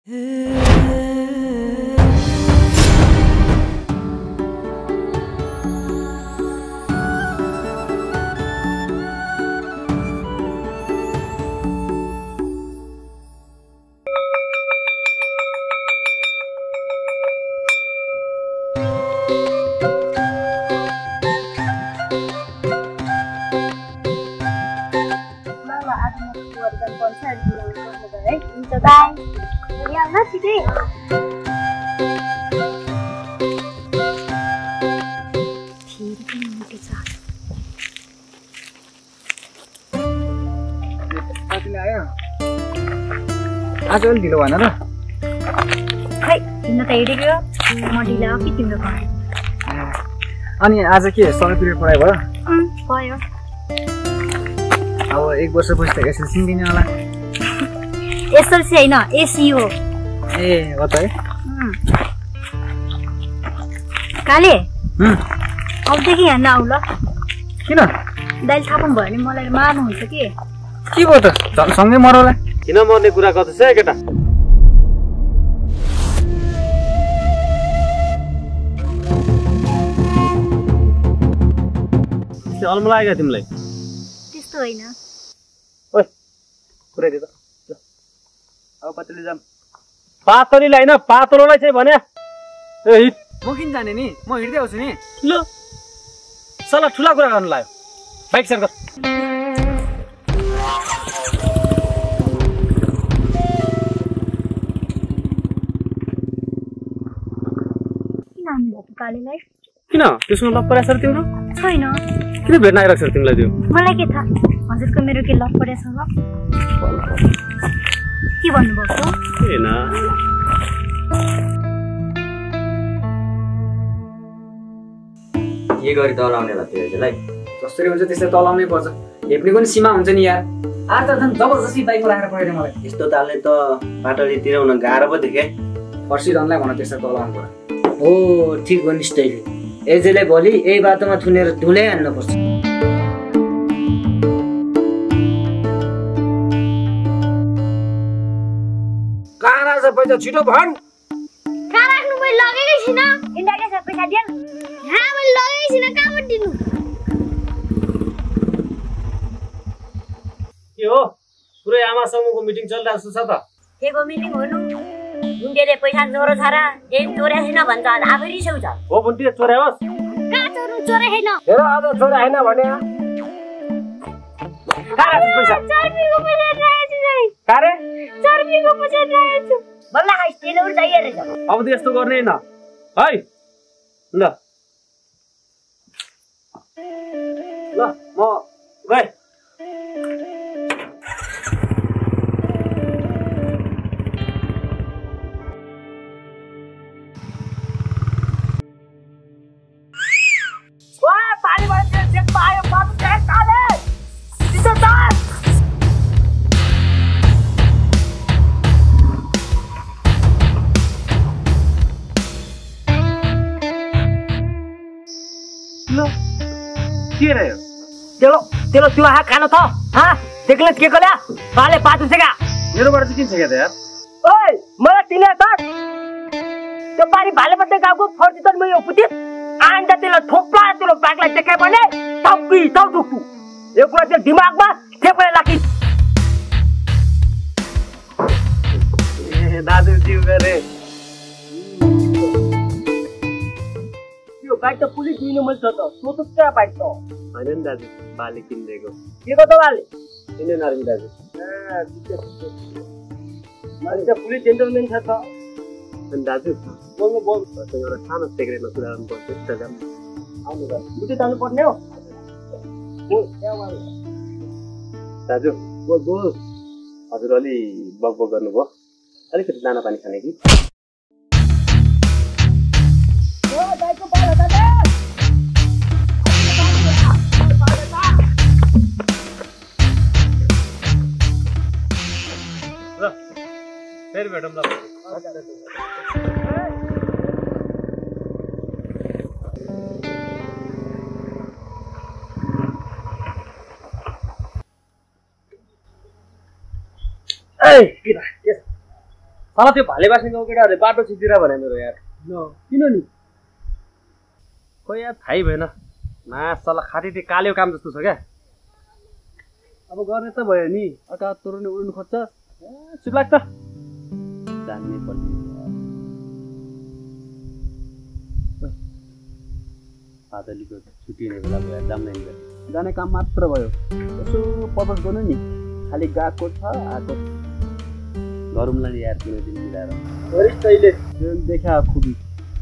Bye. Yeah, that's it. आज अलि ढिलो भएन र खै तिम्रो त हिँडेको म ढिलो हो कि तिम्रो भयो अनि आज के समय पिरियड पढाइ भयो भयो अब 1 वर्षपछि त एसएलसी दिने होला एसएलसी हैन एसी हो ए हो त है काले अबदेखि यहाँ नआउ ल किन दाइले थाहा पनि भयो नि मलाई मार्नुहुन्छ के भयो त सँगै मरौला किन मर्ने कुरा गर्दैछ केटा अलमला आएगा तिमीलाई त्यस्तो होइन ओइ पुरै दे त अब पातली जाम पातलीलाई हैन पातलोलाई चाहिँ भने ए हिट म किन जाने नि म हिँड्दै आउँछु नि ल सला ठुला कुरा गर्नु लाग्यो बाइक सेयर गर कालेलाई किन त्यसमा लप परेछ तिम्रो छैन किन भेट्न आइरहेको छ तिमीलाई त्यो मलाई के थाहा हजुरको मेरो के लप परेछ ल के भन्नुभएको हैन के गरी तलाउनेला त्यसलाई जसरी हुन्छ त्यसरी तलाउनै पर्छ हेप्ने पनि सीमा हुन्छ नि यार आज त झन् जबरजस्ती बाइकमा राखेर पठाइदियो मलाई यस्तो तालले त पाटली तिराउन गाह्रो पो देखे पर्सिरनलाई भन त्यसरी तलाउनु पर्छ ओ ठीक हो निष्ठैले एजेले भोलि यही बाटोमा थुनेर धुलै हान्न पर्छ कहाँ राख्छ पैसा छिटो भन कहाँ राख्नु मैले लगेकै छैन इन्डाले सब पैसा दिएन हाँ मैले लगेकै छैन कहाँबाट दिनु के हो पुरै आमा समूहको मिटिङ चलिरहेको छ त केको मिटिङ हो बुन्टेले पैसा चोरो छ र यही चोरे छैन भन्छ आफै रिसाउँछ हो बुन्टे चोरे होस् कहाँ चोर्नु चोरे छैन हेर आज चोरे हैन भने पैसा चर्बीको पैसा राखेछु चाहिँ कारे चर्बीको पैसा राखेछु बल्ल खाइ तेलहरु चाहिए रहेछ अब त यस्तो गर्ने हैन है ल ल म गए तेलो त्यो आहा खानु त हा देखले के गर्या पाले पातु छका मेरोबाट चाहिँ किन छ त यार ओइ मलाई तिले त त्यो पारी भालेपट्टे गाउँको फर्जी त मैले पुति आन्दा तेलो थोप्ला तेलो बागलाई देखाइ भने तक्की तक्कु यो कुरा चाहिँ दिमागमा ठेपेर लाकी ए दाजु जिउ गरे यो बाइक त पुलिस दिनु मन छ त सोतो क्या बाइक त हैन नि दाजु बाले किन्देको के गर्दा बाले किन नारमी दाजु मान्छे पुलिस जेन्टलमेन छ त अनि दाजु बोल्नु बोल एउटा सानो सेक्रेटमा कुरा गर्नु पर्छ त जाम आउनु त उतै जानु पर्ने हो दाजु बोल बोल हजुर अलि बकबक गर्नुभयो अलिकति दाना पानी खाने कि फेरि भेटौँ ल तल त्यो भाले बाँच्ने गाउँ केटाहरूले बाटो छितिर भने मेरो यार किन नि खोइ यार थाहै भएन मासला खाटी त्यो काल्यो काम जस्तो छ क्या अब गर्ने त भयो नि अटा तोर्ने उड्नु खोज्छ चुप लाग्छ जान्नै पर्ने पातलीको छुट्टी हुने बेला भयो जान्दैन जाने काम मात्र भयो यसो पपस गर्नु नि खालि गएको छ आएको गरौँला नि यार कुनै दिन मिलाएर वरिष्ठले देखा खुबी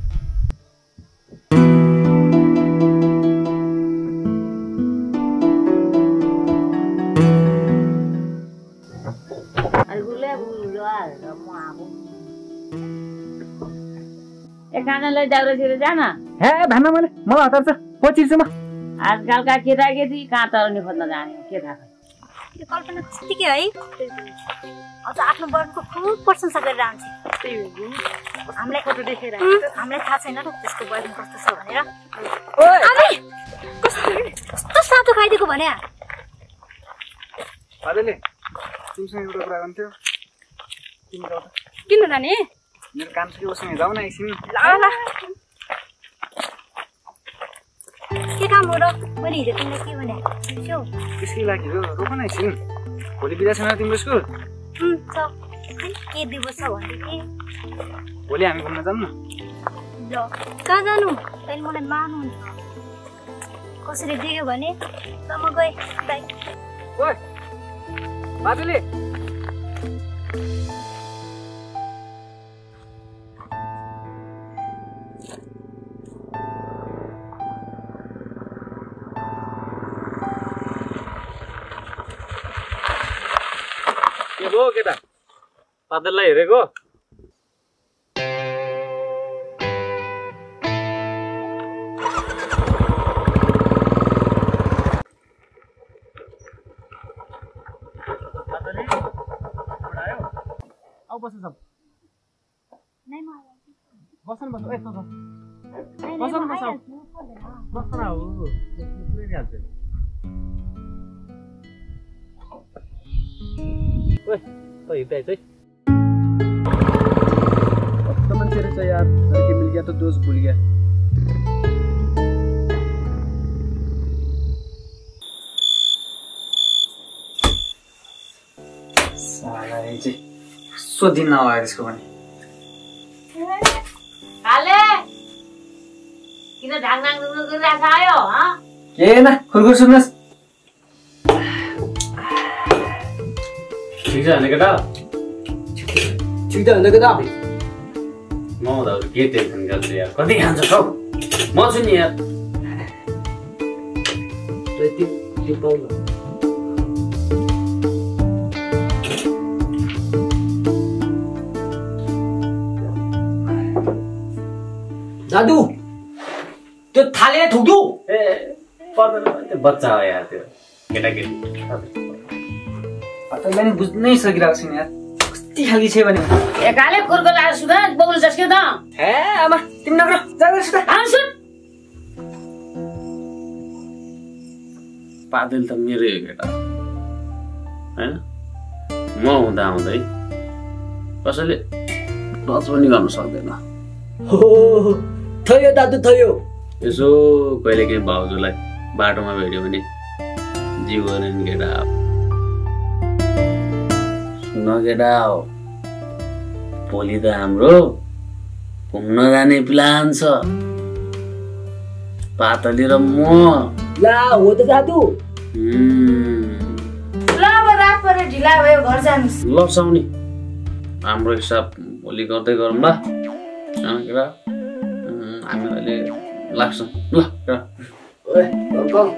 खानालाई दाउरातिर जान हे भन्न मैले मलाई हतार छ पचिस म आजकलका केटाकेटी कहाँ तराउने खोज्न जाने के थाहा यो कल्पना कतिकै है अझ आफ्नो वर्णको खुब प्रशंसा गरेर आउँछ हामीलाई फोटो देखेर हामीलाई थाहा छैन त्यसको वर्ण कस्तो छ भनेर कस्तो सातो खाइदिएको भने पादेले तिमीसँग एउटा कुरा गर्नु थियो किन जाने मेरो काम छ उसँग जाऊ न एकछिन ल के काम हो र मैले हिजो तिमीलाई के भने त्यसकै लागि हो रोक न एकछिन भोलि बिदा छैन तिम्रो स्कुल के दिवस छ भने भोलि हामी घुम्न जाऊँ न ल कहाँ जानु तैँले मलाई मार्नुहुन्छ कसरी देख्यो भने ल म गएँ बाई ओइ बाजुले के भयो केटा पातललाई हेरेको अब बस्नु सब बस्नु बस्नु यस्तो छ बस्नु बस्नु बस्नु हो हाल्छ ओए तो हिँड्दै चाहिँ कस्तो मान्छे रहेछ यार लड़की मिल गया तो दोस्त भूल गया साला चाहिँ कस्तो दिन नआयो त्यसको पनि काले किन ढाङढाङ दुङ्गो गरिरहेको छ आयो के न खुर्खुर सुन्नुहोस् ठिक छ भने केटा ठिक त हुन्छ केटा म त के टेन्सन गर्छु यार कति खान्छ सब म छु नि यार दादु त्यो थाले थुक्दु ए पर्दैन त्यो बच्चा हो यार त्यो केटाकेटी पत्तालाई नि बुझ्नै सकिरहेको छैन यार कति खालकी छ भने एकाले कुर्को लाएर सुधा बौल जस्के त हे आमा तिमी नगर जागर सुता सुन पातल त मेरै हो केटा हैन म हुँदा हुँदै कसैले टच पनि गर्न सक्दैन हो थयो दादु थयो यसो कहिले काहीँ भाउजूलाई बाटोमा भेट्यो भने जिउ गर्ने नि केटा सुन केटा हो भोलि त हाम्रो घुम्न जाने प्लान छ पातली र म ला हो त दादु ल अब रात परे ढिला भयो घर जानुस् ल साउनी हाम्रो हिसाब भोलि गर्दै गरौँ ल केटा हामी अहिले लाग्छौँ ल केटा ओए अंकल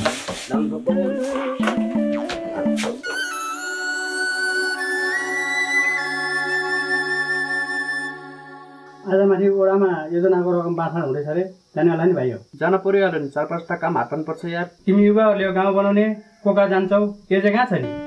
आज माथि ओडामा योजनाको रकम बाँड्न हुँदैछ अरे जाने होला नि भाइ हो जान परिहाल्यो नि 4-5 टा काम हातमा पर्छ यार तिमी युवाहरूले यो गाउँ बनाउने कोका जान्छौ त्यो चाहिँ कहाँ छ नि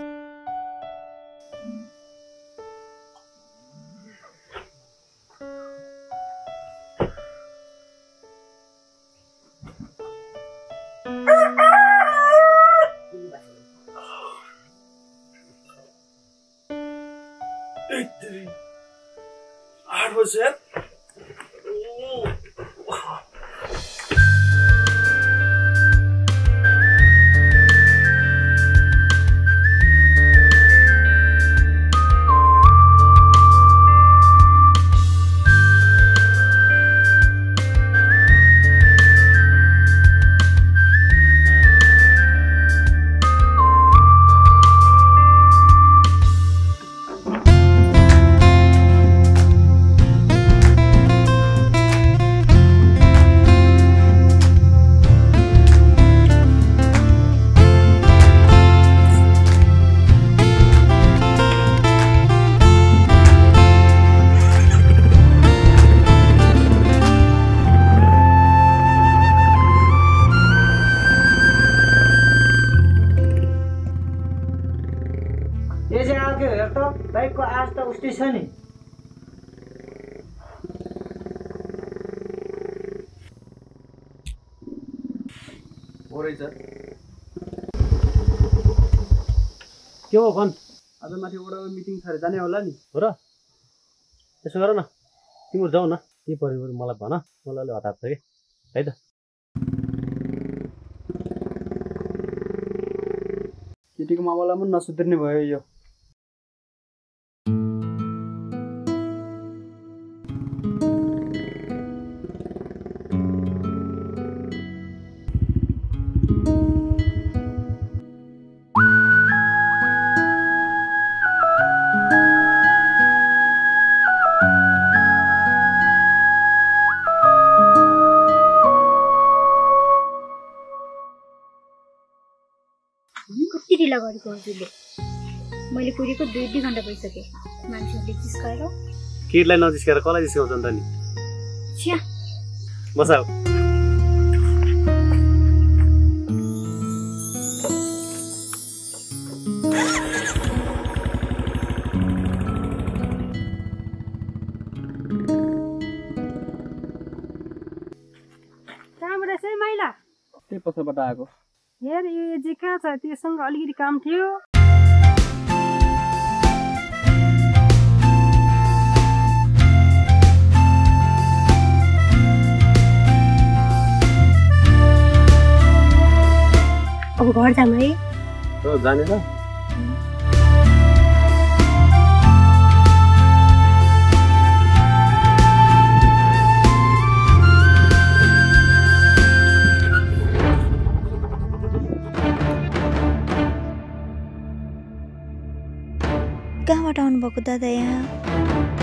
उस्तै छ नि हो रहेछ के हो भन् आज माथि वडामा मिटिङ छ अरे जाने होला नि हो र त्यसो गर न तिम्रो जाऊ न के पऱ्यो मलाई भन मलाई अलि हतार छ कि है त केटीको मामलामा पनि नसुध्रिने भयो यो कति ढिला गरेको हजुरले मैले कुरेको 2 घन्टा भइसक्यो मान्छेहरूले जिस्काएर केटीलाई नजिस्काएर कसलाई जिस्काउँछ नि त नि छ्या बसाउ कहाँबाट चाहिँ माइला त्यही पछिबाट आएको हेर यो एजी कहाँ छ त्योसँग अलिकति काम थियो अब घर जाम है जाने त कहाँबाट आउनुभएको दादा यहाँ